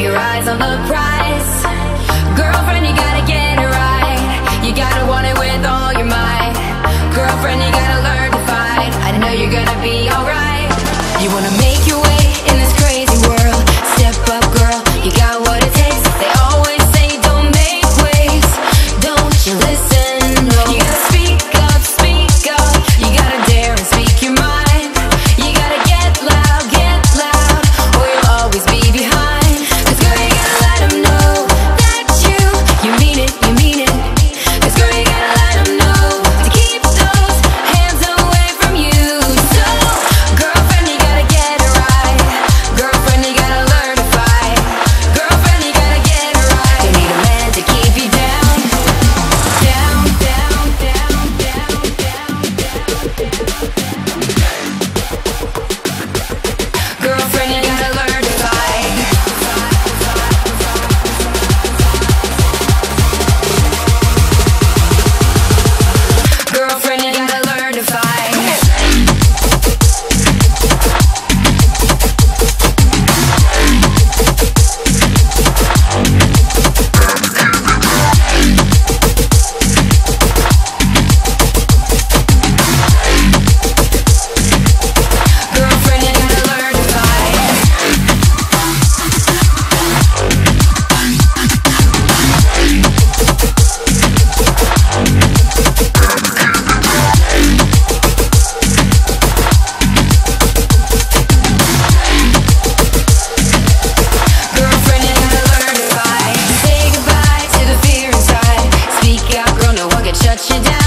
your eyes on the prize. Girlfriend, you gotta get it right. You gotta want it with all your might. Girlfriend, you gotta learn to fight. I know you're gonna be alright. You wanna make your way in this crazy world. Step up, girl, you got what it takes. They always say don't make waves. Don't you listen? No. You gotta speak up, you gotta dare and speak your mind. You gotta get loud, or you'll always be behind. 'Cause girl, you gotta let them know that you mean it, you mean it. 'Cause girl, you gotta let them know to keep those hands away from you. So, girlfriend, you gotta get it right. Girlfriend, you gotta learn to fight. Girlfriend, you gotta get it right. You need a man to keep you down, down, down, down, down, down, down. Girlfriend, you gotta learn to fight. Girlfriend, you gotta learn to fight. Girlfriend, you gotta learn to fight. Girlfriend, you gotta learn to fight. Say goodbye to the fear inside. Speak out, girl, no one can shut you down.